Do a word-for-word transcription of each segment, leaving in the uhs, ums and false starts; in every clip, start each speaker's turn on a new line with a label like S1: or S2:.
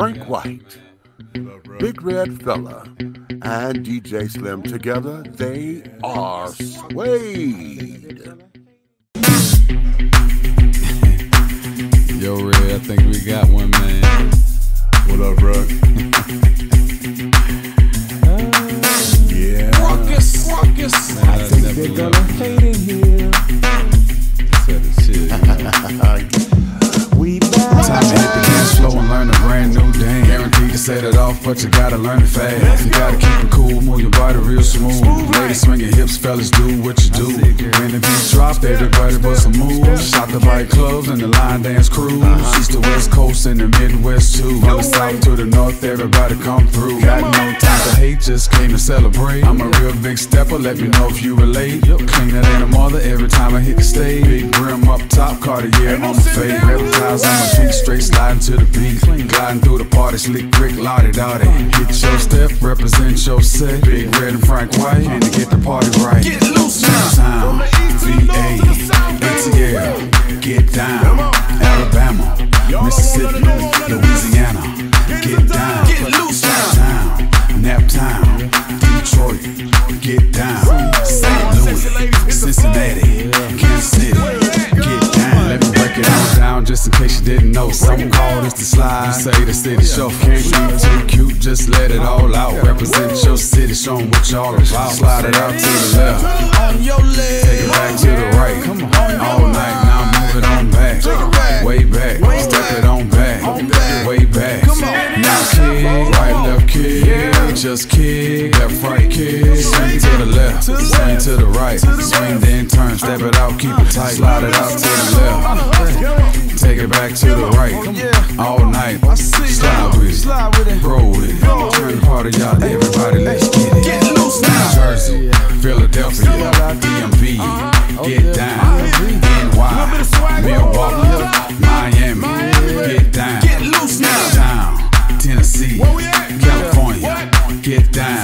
S1: Frank White, Big Red Fella, and D J Slim together, they are SUED.
S2: Yo, Red, I think we got one, man.
S1: What up, bro? Yeah.
S3: Ruckus, ruckus.
S2: Man, I, I think they're gonna hate it here. We back.
S3: Time to hit the dance floor and learn a brand new dance. Guaranteed to set it off, but you gotta learn it fast. You gotta keep it cool, move your body real smooth. Ladies swing your hips, fellas do what you do. When the beat drop, everybody bust a move. Shot the bike clubs and the line dance crews. East to west coast and the Midwest too. From the south to the north, everybody come through. Got no time to hate, just came to celebrate. I'm a real big stepper, let me know if you relate. Cleaner than a mother every time I hit the stage. Big brim up top, Cartier on the fade. Reptiles on my feet, straight sliding to the beat. Gliding through the party, slick brick, lottie dotty. Hit your step, represent your set. Big Red and Frank White, and to get the party right. Get loose now. V A, A T L, get down. Alabama, Mississippi, Louisiana, get down. Get loose now. Naptown, Detroit, get down. Saint Louis, Cincinnati, Kansas City, get down. Let me break it all down just in case you didn't know. Some call this the slide, you say the city shuffle. Can't be too cute, just let it all out. Represent your city, show them what y'all about. Slide it out to the left, on your left. Take it back to the right, come on. All night, now move it on back. Way back, step it on back. Way back, now kick, right, left kick. Just kick, left, right kick. Swing to the left, swing to the right. Swing then turn, step it out, keep it tight. Slide it out to the left, take it back to the right. All night, slide with it, roll with it. Turn the party out, everybody, let's get it. Get loose now. New Jersey, Philadelphia, D M V, get down. N Y, Milwaukee, Miami, get down. Get loose now. Down, Tennessee, California, get down.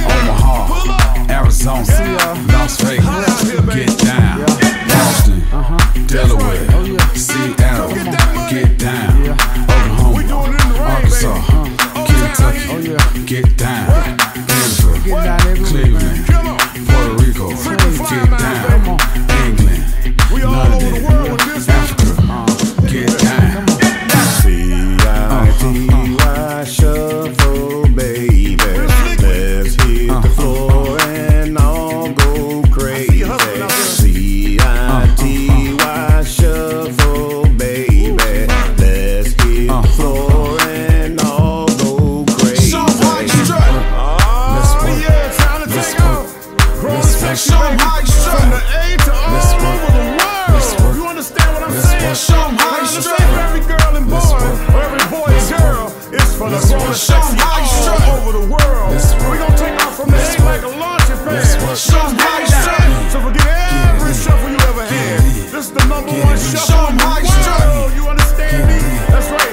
S3: Omaha, Arizona, Las Vegas, get down. Boston, Delaware, Seattle, get down. Oklahoma, Arkansas, Kentucky, get down. Denver, Cleveland, Puerto Rico, get down. England, London, Africa, get down.
S1: C I T Y shuffle, baby. Let's hit the floor and all go crazy. C I T Y shuffle, baby. Let's hit the floor and all go crazy.
S3: Show 'em how you strut.
S1: Let's work. Let's work.
S3: Show 'em how you strut.
S4: From the A to all
S1: Let's work.
S4: over the world.
S1: Let's work.
S4: You understand what I'm
S1: Let's
S4: saying?
S1: work.
S3: Show 'em how you
S4: It's the
S3: strut.
S4: same for every girl and boy,
S1: Let's work.
S4: or every boy and girl. It's for the
S1: Let's
S4: grown
S1: work.
S3: Show 'em how you strut.
S4: all over the world.
S1: Let's work.
S4: We're gonna take off from the
S1: Let's
S4: A like a launching pad.
S1: Let's work.
S3: Show 'em how you strut.
S4: So forget every shuffle you ever had. This is the number one
S1: Get it.
S4: shuffle
S3: Show 'em
S4: in the
S3: how you strut.
S4: world. You understand me? That's right.